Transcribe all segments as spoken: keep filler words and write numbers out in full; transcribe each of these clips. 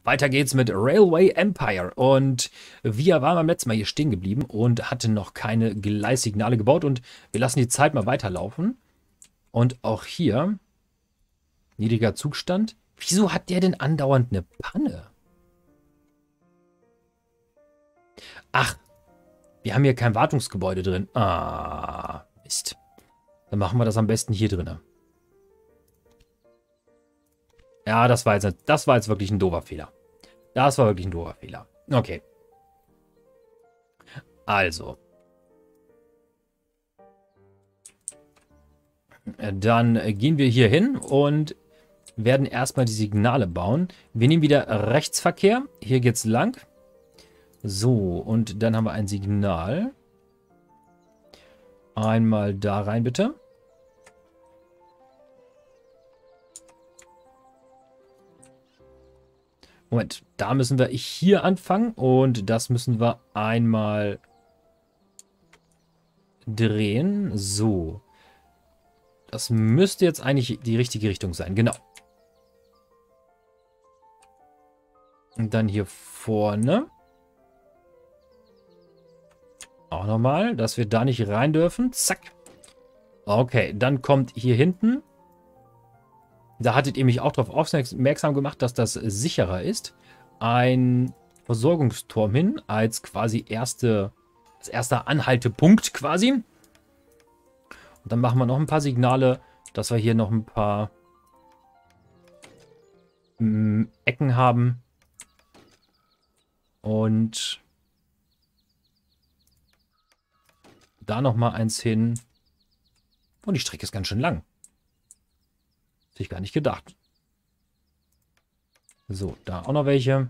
weiter geht's mit Railway Empire. Und wir waren beim letzten Mal hier stehen geblieben und hatten noch keine Gleissignale gebaut. Und wir lassen die Zeit mal weiterlaufen. Und auch hier, niedriger Zugstand. Wieso hat der denn andauernd eine Panne? Ach, wir haben hier kein Wartungsgebäude drin. Ah, Mist. Dann machen wir das am besten hier drin. Ja, das war jetzt, das war jetzt wirklich ein doofer Fehler. Das war wirklich ein doofer Fehler. Okay. Also. Dann gehen wir hier hin und werden erstmal die Signale bauen. Wir nehmen wieder Rechtsverkehr. Hier geht's lang. So, und dann haben wir ein Signal. Einmal da rein, bitte. Moment, da müssen wir hier anfangen und das müssen wir einmal drehen. So. Das müsste jetzt eigentlich die richtige Richtung sein. Genau. Und dann hier vorne. Auch nochmal, dass wir da nicht rein dürfen. Zack. Okay, dann kommt hier hinten. Da hattet ihr mich auch darauf aufmerksam gemacht, dass das sicherer ist. Ein Versorgungsturm hin, als quasi erste, als erster Anhaltepunkt quasi. Und dann machen wir noch ein paar Signale, dass wir hier noch ein paar mm, Ecken haben. Und da nochmal eins hin. Und die Strecke ist ganz schön lang. Hätte ich gar nicht gedacht. So, da auch noch welche.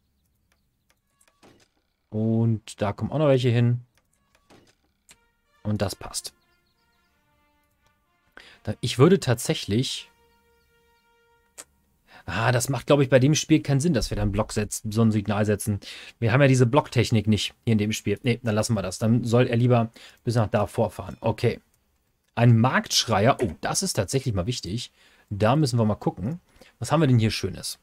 Und da kommen auch noch welche hin. Und das passt. Ich würde tatsächlich... Ah, das macht, glaube ich, bei dem Spiel keinen Sinn, dass wir da einen Block setzen, so ein Signal setzen. Wir haben ja diese Blocktechnik nicht hier in dem Spiel. Ne, dann lassen wir das. Dann soll er lieber bis nach da vorfahren. Okay. Ein Marktschreier. Oh, das ist tatsächlich mal wichtig. Da müssen wir mal gucken. Was haben wir denn hier Schönes?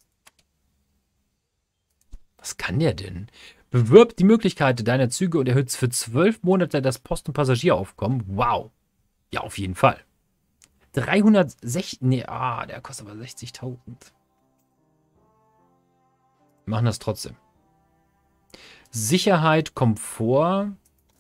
Was kann der denn? Bewirb die Möglichkeit deiner Züge und erhöht für zwölf Monate das Post- und Passagieraufkommen. Wow. Ja, auf jeden Fall. dreihundertsechzig. Nee, ah, der kostet aber sechzigtausend. Wir machen das trotzdem. Sicherheit, Komfort.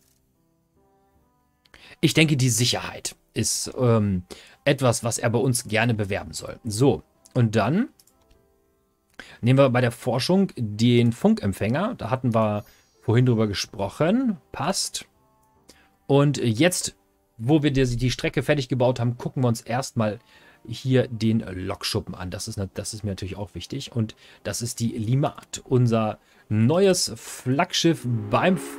Ich denke, die Sicherheit ist ähm, etwas, was er bei uns gerne bewerben soll. So, und dann nehmen wir bei der Forschung den Funkempfänger. Da hatten wir vorhin drüber gesprochen. Passt. Und jetzt, wo wir die, die Strecke fertig gebaut haben, gucken wir uns erstmal hier den Lokschuppen an. Das ist, das ist mir natürlich auch wichtig. Und das ist die Limmat. Unser neues Flaggschiff beim... F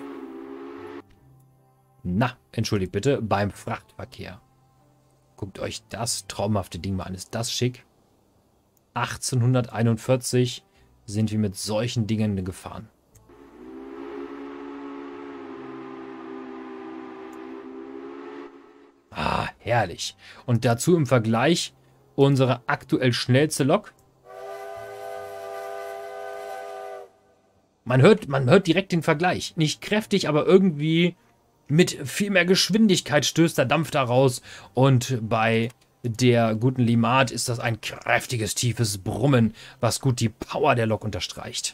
Na, entschuldigt bitte, beim Frachtverkehr. Guckt euch das traumhafte Ding mal an. Ist das schick? achtzehnhunderteinundvierzig sind wir mit solchen Dingen gefahren. Ah, herrlich. Und dazu im Vergleich unsere aktuell schnellste Lok. Man hört, man hört direkt den Vergleich. Nicht kräftig, aber irgendwie mit viel mehr Geschwindigkeit stößt der Dampf da raus. Und bei der guten Limmat ist das ein kräftiges, tiefes Brummen, was gut die Power der Lok unterstreicht.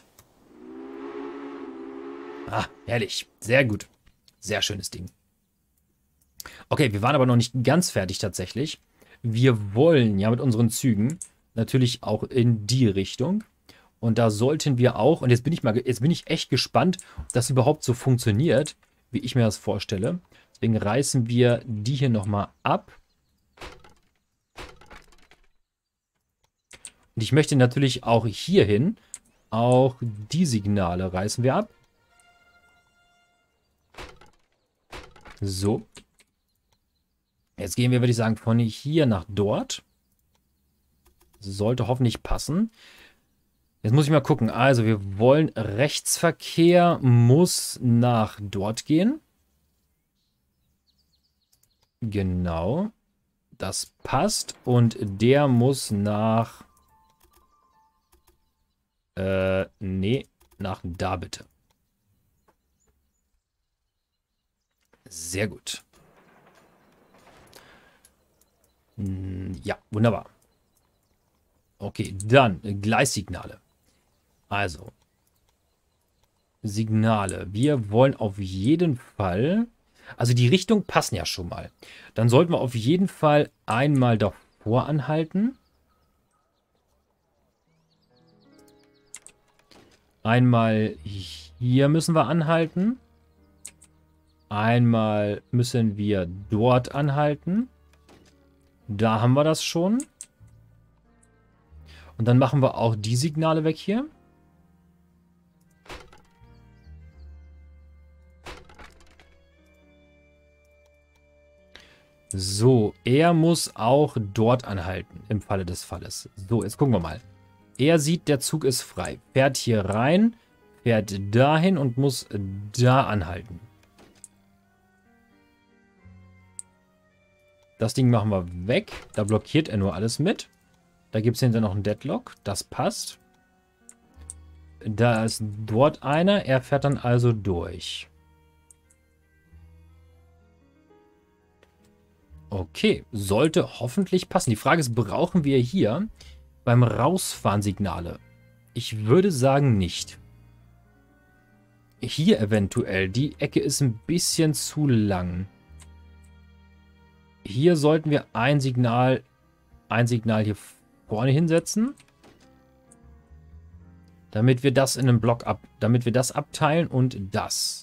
Ah, herrlich. Sehr gut. Sehr schönes Ding. Okay, wir waren aber noch nicht ganz fertig tatsächlich. Wir wollen ja mit unseren Zügen natürlich auch in die Richtung. Und da sollten wir auch, und jetzt bin ich mal, jetzt bin ich echt gespannt, ob das überhaupt so funktioniert, wie ich mir das vorstelle. Deswegen reißen wir die hier nochmal ab. Und ich möchte natürlich auch hierhin, auch die Signale reißen wir ab. So. Jetzt gehen wir, würde ich sagen, von hier nach dort. Sollte hoffentlich passen. Jetzt muss ich mal gucken. Also wir wollen, Rechtsverkehr muss nach dort gehen. Genau. Das passt. Und der muss nach Äh, nee, nach da bitte. Sehr gut. Ja, wunderbar. Okay, dann Gleissignale. Also, Signale. Wir wollen auf jeden Fall, also die Richtung passen ja schon mal. Dann sollten wir auf jeden Fall einmal davor anhalten. Einmal hier müssen wir anhalten. Einmal müssen wir dort anhalten. Da haben wir das schon. Und dann machen wir auch die Signale weg hier. So, er muss auch dort anhalten, im Falle des Falles. So, jetzt gucken wir mal. Er sieht, der Zug ist frei. Fährt hier rein, fährt dahin und muss da anhalten. Das Ding machen wir weg. Da blockiert er nur alles mit. Da gibt es hinter noch einen Deadlock. Das passt. Da ist dort einer. Er fährt dann also durch. Okay, sollte hoffentlich passen. Die Frage ist, brauchen wir hier beim Rausfahren Signale? Ich würde sagen nicht. Hier eventuell. Die Ecke ist ein bisschen zu lang. Hier sollten wir ein Signal, ein Signal hier vorne hinsetzen. Damit wir das in einem Block ab, damit wir das abteilen und das.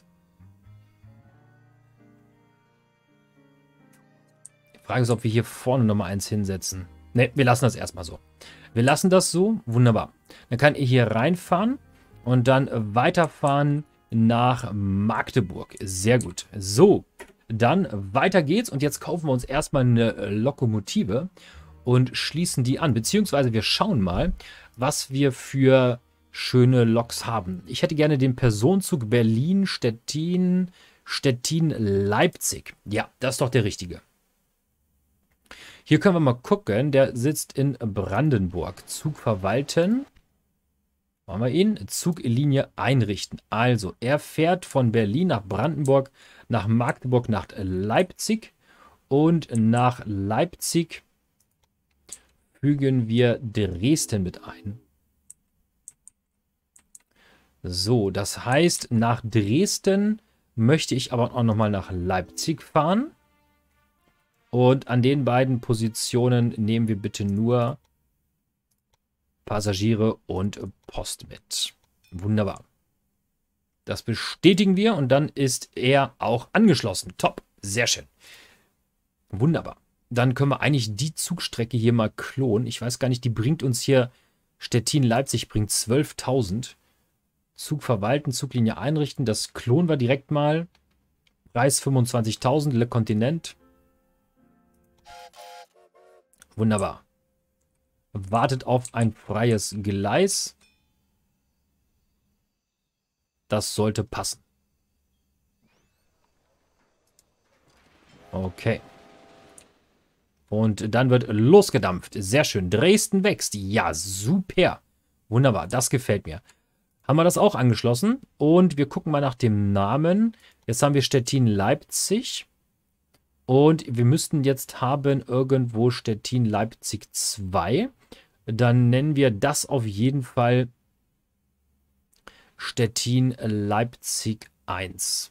Die Frage ist, ob wir hier vorne nochmal eins hinsetzen. Ne, wir lassen das erstmal so. Wir lassen das so. Wunderbar. Dann kann ich hier reinfahren und dann weiterfahren nach Magdeburg. Sehr gut. So, dann weiter geht's. Und jetzt kaufen wir uns erstmal eine Lokomotive und schließen die an. Beziehungsweise wir schauen mal, was wir für schöne Loks haben. Ich hätte gerne den Personenzug Berlin, Stettin, Stettin, Leipzig. Ja, das ist doch der richtige. Hier können wir mal gucken. Der sitzt in Brandenburg. Zug verwalten. Machen wir ihn. Zuglinie einrichten. Also, er fährt von Berlin nach Brandenburg, nach Magdeburg, nach Leipzig. Und nach Leipzig fügen wir Dresden mit ein. So, das heißt, nach Dresden möchte ich aber auch nochmal nach Leipzig fahren. Und an den beiden Positionen nehmen wir bitte nur Passagiere und Post mit. Wunderbar. Das bestätigen wir und dann ist er auch angeschlossen. Top. Sehr schön. Wunderbar. Dann können wir eigentlich die Zugstrecke hier mal klonen. Ich weiß gar nicht, die bringt uns hier, Stettin-Leipzig bringt zwölftausend. Zug verwalten, Zuglinie einrichten. Das klonen wir direkt mal. Preis fünfundzwanzigtausend, Le Continent. Wunderbar. Wartet auf ein freies Gleis. Das sollte passen. Okay. Und dann wird losgedampft. Sehr schön. Dresden wächst. Ja, super. Wunderbar. Das gefällt mir. Haben wir das auch angeschlossen. Und wir gucken mal nach dem Namen. Jetzt haben wir Stettin-Leipzig. Und wir müssten jetzt haben irgendwo Stettin-Leipzig zwei. Dann nennen wir das auf jeden Fall Stettin-Leipzig eins.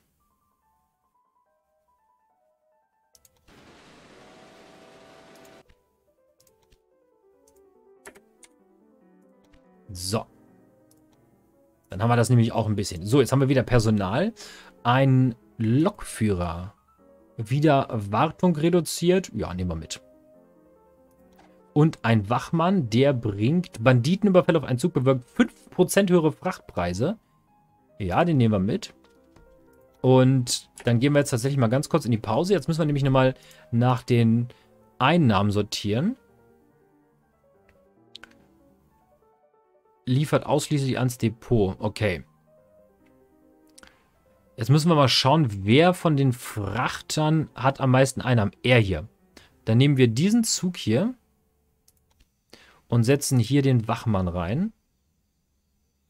So. Dann haben wir das nämlich auch ein bisschen. So, jetzt haben wir wieder Personal. Ein Lokführer. Wieder Wartung reduziert. Ja, nehmen wir mit. Und ein Wachmann, der bringt Banditenüberfälle auf einen Zug, bewirkt fünf Prozent höhere Frachtpreise. Ja, den nehmen wir mit. Und dann gehen wir jetzt tatsächlich mal ganz kurz in die Pause. Jetzt müssen wir nämlich nochmal nach den Einnahmen sortieren. Liefert ausschließlich ans Depot. Okay. Jetzt müssen wir mal schauen, wer von den Frachtern hat am meisten Einnahmen. Er hier. Dann nehmen wir diesen Zug hier und setzen hier den Wachmann rein.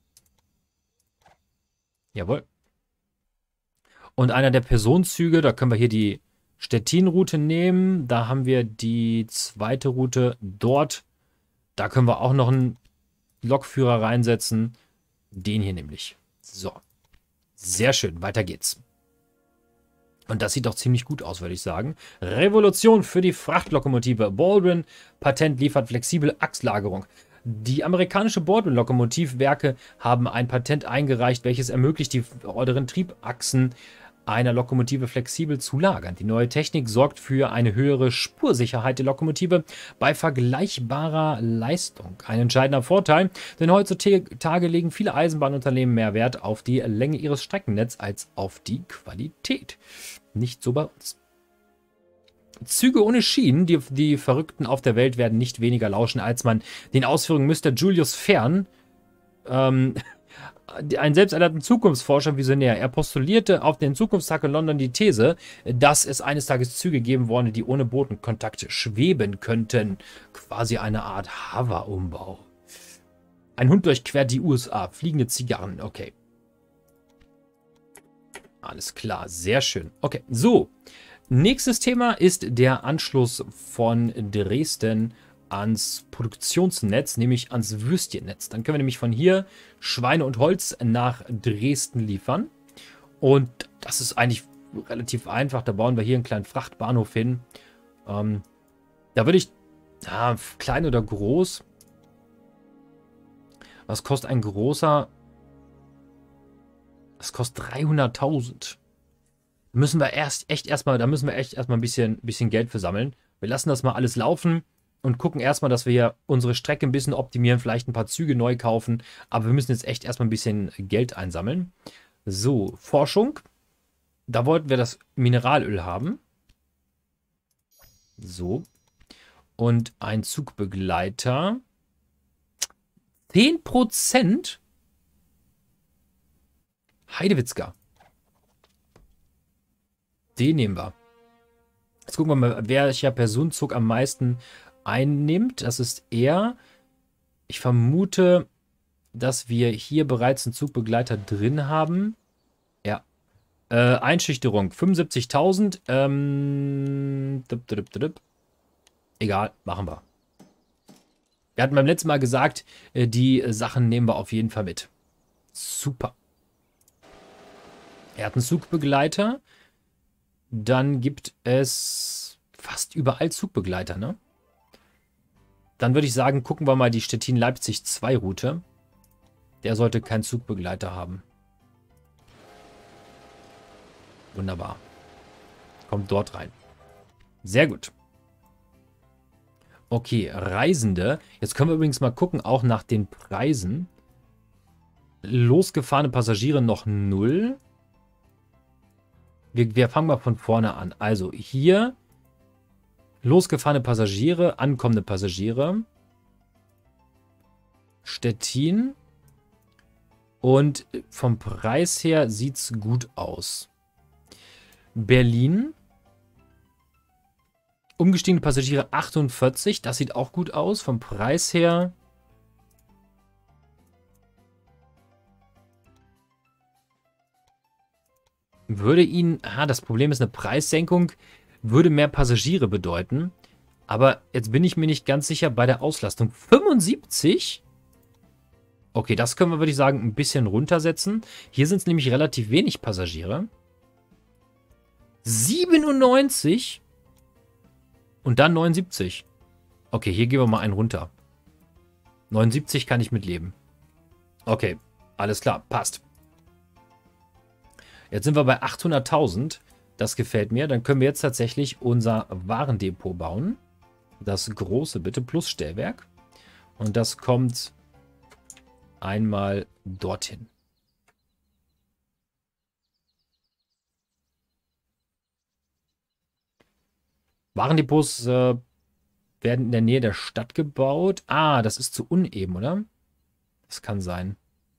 Jawohl. Und einer der Personenzüge, da können wir hier die Stettin-Route nehmen. Da haben wir die zweite Route dort. Da können wir auch noch einen Lokführer reinsetzen. Den hier nämlich. So. Sehr schön. Weiter geht's. Und das sieht doch ziemlich gut aus, würde ich sagen. Revolution für die Frachtlokomotive. Baldwin Patent liefert flexible Achslagerung. Die amerikanische Baldwin-Lokomotivwerke haben ein Patent eingereicht, welches ermöglicht, die vorderen Triebachsen einer Lokomotive flexibel zu lagern. Die neue Technik sorgt für eine höhere Spursicherheit der Lokomotive bei vergleichbarer Leistung. Ein entscheidender Vorteil, denn heutzutage legen viele Eisenbahnunternehmen mehr Wert auf die Länge ihres Streckennetzes als auf die Qualität. Nicht so bei uns. Züge ohne Schienen, die, die Verrückten auf der Welt werden nicht weniger lauschen, als man den Ausführungen Mister Julius Verne, ähm, ein selbsternannten Zukunftsforscher, Visionär. Er postulierte auf den Zukunftstag in London die These, dass es eines Tages Züge geben wolle, die ohne Bodenkontakt schweben könnten. Quasi eine Art Hover-Umbau. Ein Hund durchquert die U S A. Fliegende Zigarren. Okay. Alles klar. Sehr schön. Okay. So. Nächstes Thema ist der Anschluss von Dresden ans Produktionsnetz, nämlich ans Würstchennetz. Dann können wir nämlich von hier Schweine und Holz nach Dresden liefern. Und das ist eigentlich relativ einfach. Da bauen wir hier einen kleinen Frachtbahnhof hin. Ähm, da würde ich, ja, klein oder groß. Was kostet ein großer? Das kostet dreihunderttausend. Müssen wir erst echt erstmal, da müssen wir echt erstmal ein bisschen, bisschen Geld für sammeln. Wir lassen das mal alles laufen und gucken erstmal, dass wir hier unsere Strecke ein bisschen optimieren, vielleicht ein paar Züge neu kaufen. Aber wir müssen jetzt echt erstmal ein bisschen Geld einsammeln. So, Forschung. Da wollten wir das Mineralöl haben. So. Und ein Zugbegleiter. zehn Prozent? Heidewitzka. Den nehmen wir. Jetzt gucken wir mal, welcher Personenzug am meisten einnimmt. Das ist er. Ich vermute, dass wir hier bereits einen Zugbegleiter drin haben. Ja. Äh, Einschüchterung fünfundsiebzigtausend. Ähm, dip, dip, dip. Egal, machen wir. Wir hatten beim letzten Mal gesagt, die Sachen nehmen wir auf jeden Fall mit. Super. Er hat einen Zugbegleiter. Dann gibt es fast überall Zugbegleiter, ne? Dann würde ich sagen, gucken wir mal die Stettin-Leipzig zwei Route. Der sollte keinen Zugbegleiter haben. Wunderbar. Kommt dort rein. Sehr gut. Okay, Reisende. Jetzt können wir übrigens mal gucken, auch nach den Preisen. Losgefahrene Passagiere noch null. Wir, wir fangen mal von vorne an. Also hier losgefahrene Passagiere, ankommende Passagiere. Stettin. Und vom Preis her sieht es gut aus. Berlin. Umgestiegene Passagiere achtundvierzig. Das sieht auch gut aus. Vom Preis her. Würde Ihnen, ah, das Problem ist, eine Preissenkung würde mehr Passagiere bedeuten. Aber jetzt bin ich mir nicht ganz sicher bei der Auslastung. fünfundsiebzig? Okay, das können wir, würde ich sagen, ein bisschen runtersetzen. Hier sind es nämlich relativ wenig Passagiere. siebenundneunzig? Und dann neunundsiebzig. Okay, hier gehen wir mal einen runter. neunundsiebzig kann ich mitleben. Okay, alles klar, passt. Jetzt sind wir bei achthunderttausend. Das gefällt mir. Dann können wir jetzt tatsächlich unser Warendepot bauen. Das große bitte plus Stellwerk. Und das kommt einmal dorthin. Warendepots äh, werden in der Nähe der Stadt gebaut. Ah, das ist zu uneben, oder? Das kann sein.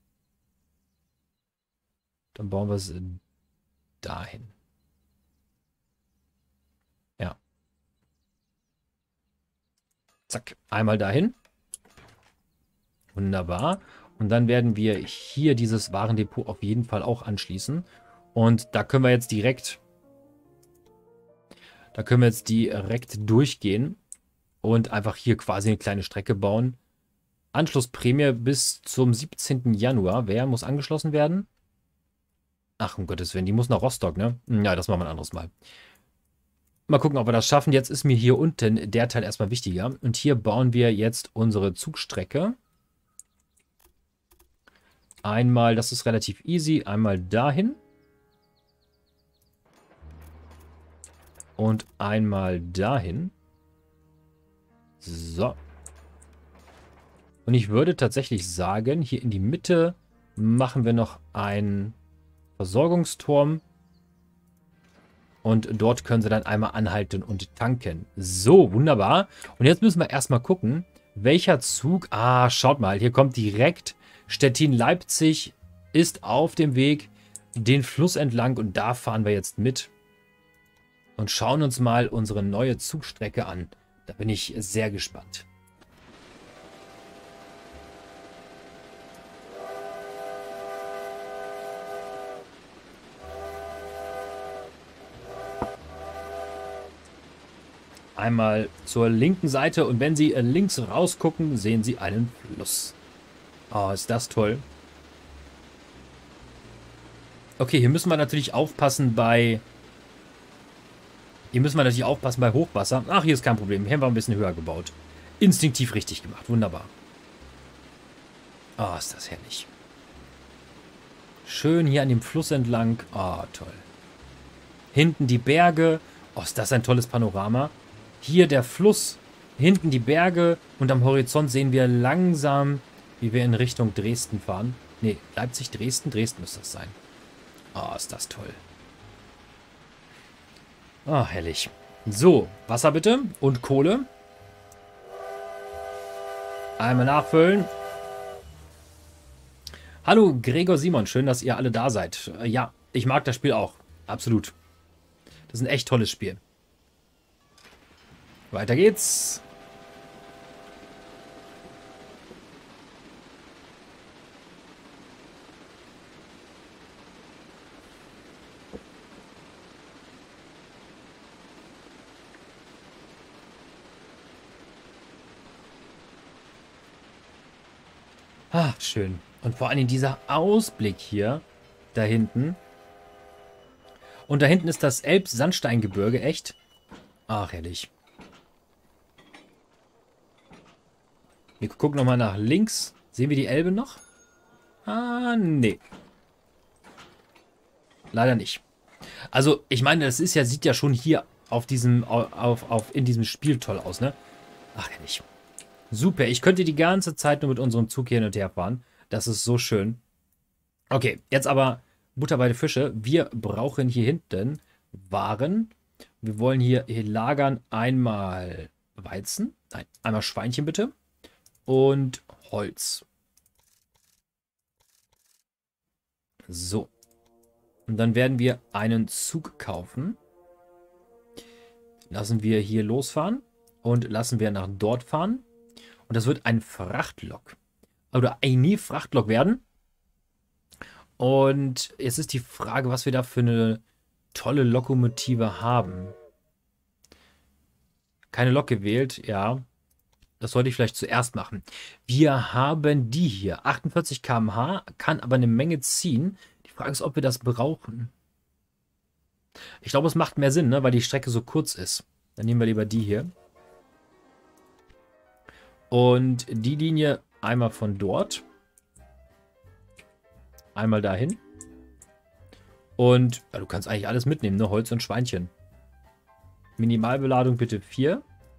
Dann bauen wir es dahin. Ja. Zack, einmal dahin. Wunderbar. Und dann werden wir hier dieses Warendepot auf jeden Fall auch anschließen. Und da können wir jetzt direkt, da können wir jetzt direkt durchgehen und einfach hier quasi eine kleine Strecke bauen. Anschlussprämie bis zum siebzehnten Januar. Wer muss angeschlossen werden? Ach, um Gottes Willen, die muss nach Rostock, ne? Ja, das machen wir ein anderes Mal. Mal gucken, ob wir das schaffen. Jetzt ist mir hier unten der Teil erstmal wichtiger. Und hier bauen wir jetzt unsere Zugstrecke. Einmal, das ist relativ easy, einmal dahin. Und einmal dahin. So. Und ich würde tatsächlich sagen, hier in die Mitte machen wir noch einen Versorgungsturm. Und dort können sie dann einmal anhalten und tanken. So, wunderbar. Und jetzt müssen wir erstmal gucken, welcher Zug... Ah, schaut mal, hier kommt direkt Stettin-Leipzig, ist auf dem Weg den Fluss entlang. Und da fahren wir jetzt mit. Und schauen uns mal unsere neue Zugstrecke an. Da bin ich sehr gespannt. Einmal zur linken Seite und wenn Sie links rausgucken, sehen Sie einen Fluss. Oh, ist das toll. Okay, hier müssen wir natürlich aufpassen bei... Hier müssen wir natürlich aufpassen bei Hochwasser. Ach, hier ist kein Problem. Hier haben wir ein bisschen höher gebaut. Instinktiv richtig gemacht. Wunderbar. Oh, ist das herrlich. Schön hier an dem Fluss entlang. Oh, toll. Hinten die Berge. Oh, ist das ein tolles Panorama. Hier der Fluss, hinten die Berge und am Horizont sehen wir langsam, wie wir in Richtung Dresden fahren. Ne, Leipzig, Dresden, Dresden müsste das sein. Oh, ist das toll. Ah, oh, herrlich. So, Wasser bitte und Kohle. Einmal nachfüllen. Hallo Gregor Simon, schön, dass ihr alle da seid. Ja, ich mag das Spiel auch. Absolut. Das ist ein echt tolles Spiel. Weiter geht's. Ah, schön. Und vor allem dieser Ausblick hier da hinten. Und da hinten ist das Elbsandsteingebirge, echt? Ach, herrlich. Wir gucken nochmal nach links. Sehen wir die Elbe noch? Ah, nee. Leider nicht. Also, ich meine, das ist ja, sieht ja schon hier auf diesem, auf, auf, in diesem Spiel toll aus, ne? Ach, herrlich. Super, ich könnte die ganze Zeit nur mit unserem Zug hier hin und her fahren. Das ist so schön. Okay, jetzt aber Butter bei den Fische. Wir brauchen hier hinten Waren. Wir wollen hier, hier lagern einmal Weizen. Nein, einmal Schweinchen bitte. Und Holz. So. Und dann werden wir einen Zug kaufen. Lassen wir hier losfahren. Und lassen wir nach dort fahren. Und das wird ein Frachtlok. Oder eine Frachtlok werden. Und jetzt ist die Frage, was wir da für eine tolle Lokomotive haben. Keine Lok gewählt, ja. Das sollte ich vielleicht zuerst machen. Wir haben die hier. achtundvierzig Kilometer pro Stunde, kann aber eine Menge ziehen. Die Frage ist, ob wir das brauchen. Ich glaube, es macht mehr Sinn, ne? Weil die Strecke so kurz ist. Dann nehmen wir lieber die hier. Und die Linie einmal von dort. Einmal dahin. Und ja, du kannst eigentlich alles mitnehmen, ne? Holz und Schweinchen. Minimalbeladung bitte vier.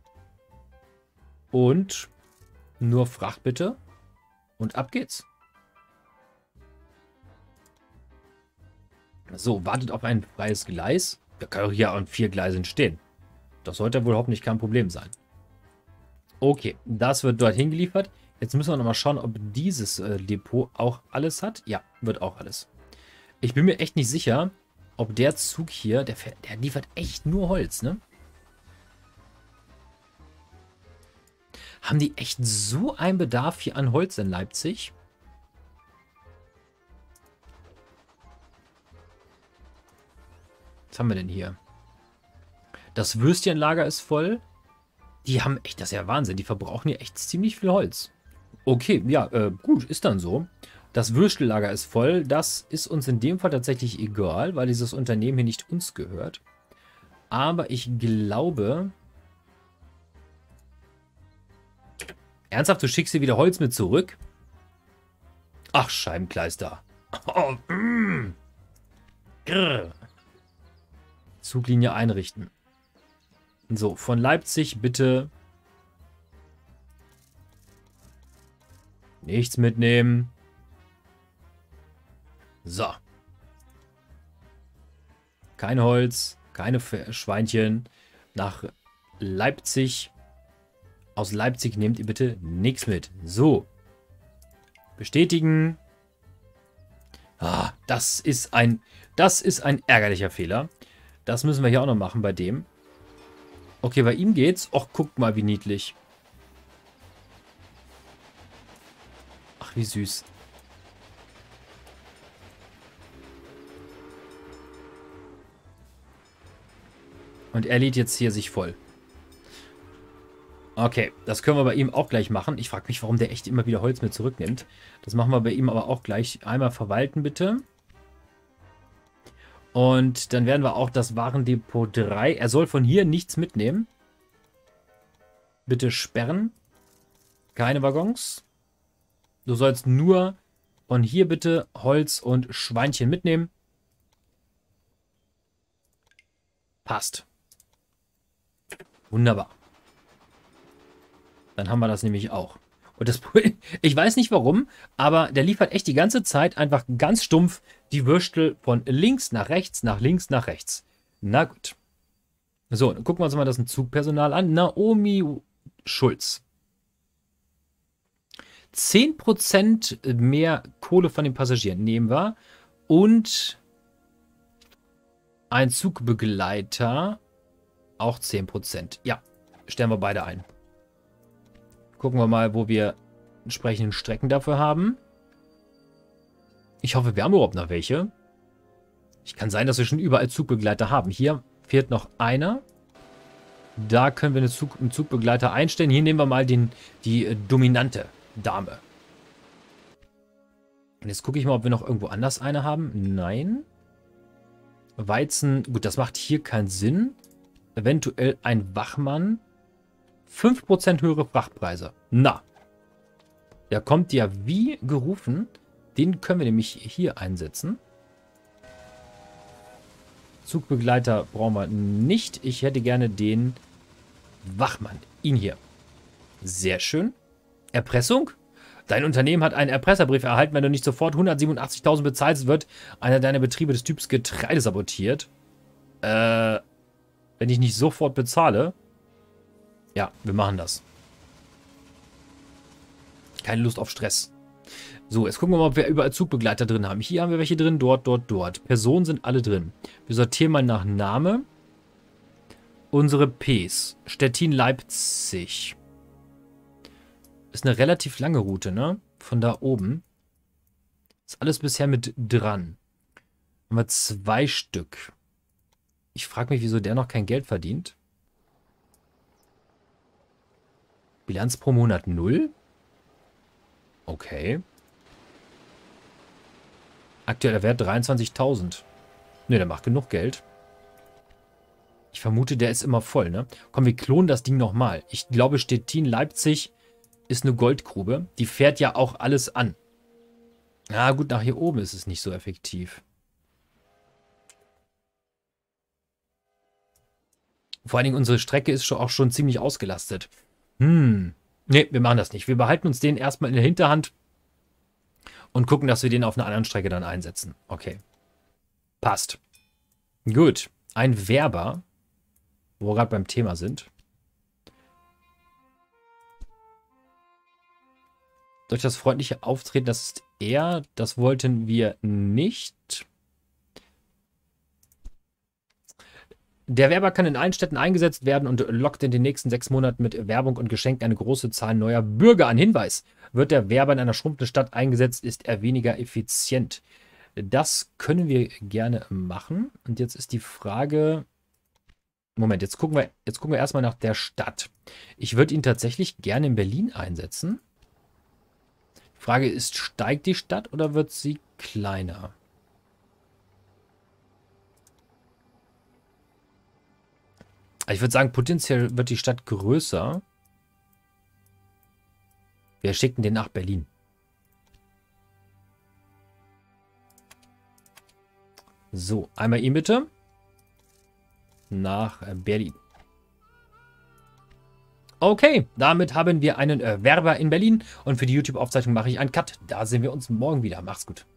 Und nur Fracht bitte. Und ab geht's. So, wartet auf ein freies Gleis. Da kann auch hier an vier Gleisen stehen. Das sollte wohl hoffentlich kein Problem sein. Okay, das wird dorthin geliefert. Jetzt müssen wir nochmal schauen, ob dieses äh, Depot auch alles hat. Ja, wird auch alles. Ich bin mir echt nicht sicher, ob der Zug hier, der, der liefert echt nur Holz, ne? Haben die echt so einen Bedarf hier an Holz in Leipzig? Was haben wir denn hier? Das Würstchenlager ist voll. Die haben echt, das ist ja Wahnsinn. Die verbrauchen hier echt ziemlich viel Holz. Okay, ja, äh, gut, ist dann so. Das Würstellager ist voll. Das ist uns in dem Fall tatsächlich egal, weil dieses Unternehmen hier nicht uns gehört. Aber ich glaube... Ernsthaft, du schickst hier wieder Holz mit zurück? Ach, Scheibenkleister. Oh, mm. Grr. Zuglinie einrichten. So, von Leipzig bitte nichts mitnehmen. So. Kein Holz, keine Schweinchen. Nach Leipzig. Aus Leipzig nehmt ihr bitte nichts mit. So. Bestätigen. Ah, das ist ein, das ist ein ärgerlicher Fehler. Das müssen wir hier auch noch machen bei dem. Okay, bei ihm geht's. Och, guckt mal, wie niedlich. Ach, wie süß. Und er lädt jetzt hier sich voll. Okay, das können wir bei ihm auch gleich machen. Ich frage mich, warum der echt immer wieder Holz mit zurücknimmt. Das machen wir bei ihm aber auch gleich. Einmal verwalten, bitte. Und dann werden wir auch das Warendepot drei. Er soll von hier nichts mitnehmen. Bitte sperren. Keine Waggons. Du sollst nur von hier bitte Holz und Schweinchen mitnehmen. Passt. Wunderbar. Dann haben wir das nämlich auch. Und das, ich weiß nicht warum, aber der liefert echt die ganze Zeit einfach ganz stumpf die Würstel von links nach rechts, nach links, nach rechts. Na gut. So, dann gucken wir uns mal das Zugpersonal an. Naomi Schulz. zehn Prozent mehr Kohle von den Passagieren nehmen wir. Und ein Zugbegleiter auch zehn Prozent. Ja, stellen wir beide ein. Gucken wir mal, wo wir entsprechenden Strecken dafür haben. Ich hoffe, wir haben überhaupt noch welche. Ich kann sein, dass wir schon überall Zugbegleiter haben. Hier fehlt noch einer. Da können wir eine Zug, einen Zugbegleiter einstellen. Hier nehmen wir mal den, die äh, dominante Dame. Und jetzt gucke ich mal, ob wir noch irgendwo anders eine haben. Nein. Weizen. Gut, das macht hier keinen Sinn. Eventuell ein Wachmann. fünf Prozent höhere Frachtpreise. Na. Der kommt ja wie gerufen. Den können wir nämlich hier einsetzen. Zugbegleiter brauchen wir nicht. Ich hätte gerne den Wachmann. Ihn hier. Sehr schön. Erpressung. Dein Unternehmen hat einen Erpresserbrief erhalten. Wenn du nicht sofort hundertsiebenundachtzigtausend bezahlst, wird einer deiner Betriebe des Typs Getreide sabotiert. Äh, wenn ich nicht sofort bezahle. Ja, wir machen das. Keine Lust auf Stress. So, jetzt gucken wir mal, ob wir überall Zugbegleiter drin haben. Hier haben wir welche drin, dort, dort, dort. Personen sind alle drin. Wir sortieren mal nach Name. Unsere Ps. Stettin, Leipzig. Ist eine relativ lange Route, ne? Von da oben. Ist alles bisher mit dran. Haben wir zwei Stück. Ich frage mich, wieso der noch kein Geld verdient. Bilanz pro Monat null? Okay. Aktueller Wert dreiundzwanzigtausend. Ne, der macht genug Geld. Ich vermute, der ist immer voll, ne? Komm, wir klonen das Ding nochmal. Ich glaube, Stettin, Leipzig ist eine Goldgrube. Die fährt ja auch alles an. Na gut, nach hier oben ist es nicht so effektiv. Vor allen Dingen, unsere Strecke ist schon auch schon ziemlich ausgelastet. Hm. Ne, wir machen das nicht. Wir behalten uns den erstmal in der Hinterhand und gucken, dass wir den auf einer anderen Strecke dann einsetzen. Okay. Passt. Gut. Ein Werber, wo wir gerade beim Thema sind. Durch das freundliche Auftreten, das ist er. Das wollten wir nicht. Der Werber kann in allen Städten eingesetzt werden und lockt in den nächsten sechs Monaten mit Werbung und Geschenken eine große Zahl neuer Bürger an. Hinweis: Wird der Werber in einer schrumpfenden Stadt eingesetzt, ist er weniger effizient. Das können wir gerne machen. Und jetzt ist die Frage... Moment, jetzt gucken wir, jetzt gucken wir erstmal nach der Stadt. Ich würde ihn tatsächlich gerne in Berlin einsetzen. Die Frage ist, steigt die Stadt oder wird sie kleiner? Ich würde sagen, potenziell wird die Stadt größer. Wir schicken den nach Berlin. So, einmal ihn bitte. Nach Berlin. Okay, damit haben wir einen äh, Werber in Berlin. Und für die YouTube-Aufzeichnung mache ich einen Cut. Da sehen wir uns morgen wieder. Macht's gut.